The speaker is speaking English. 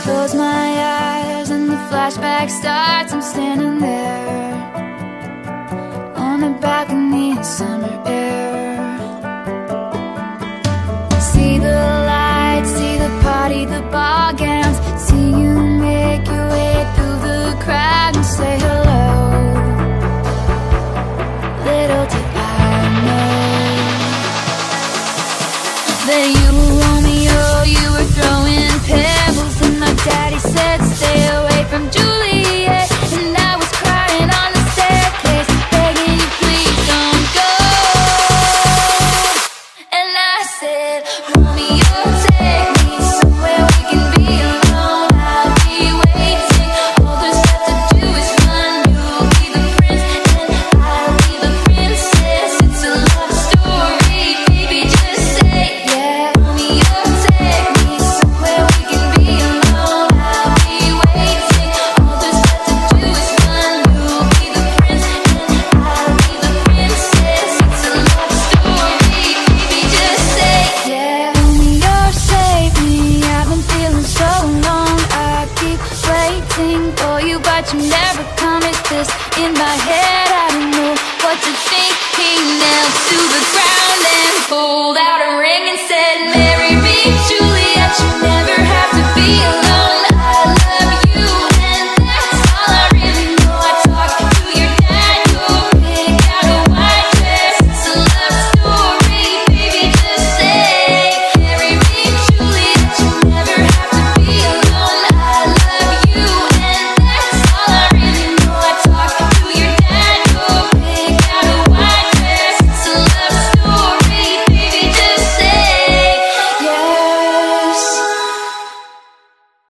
close my eyes and the flashback starts. I'm standing there on a balcony in summer air. See the lights, see the party, the ball gowns. See you make your way through the crowd and say hello. Little did I know that you were Romeo, you were throwing pebbles, and my daddy said stay away.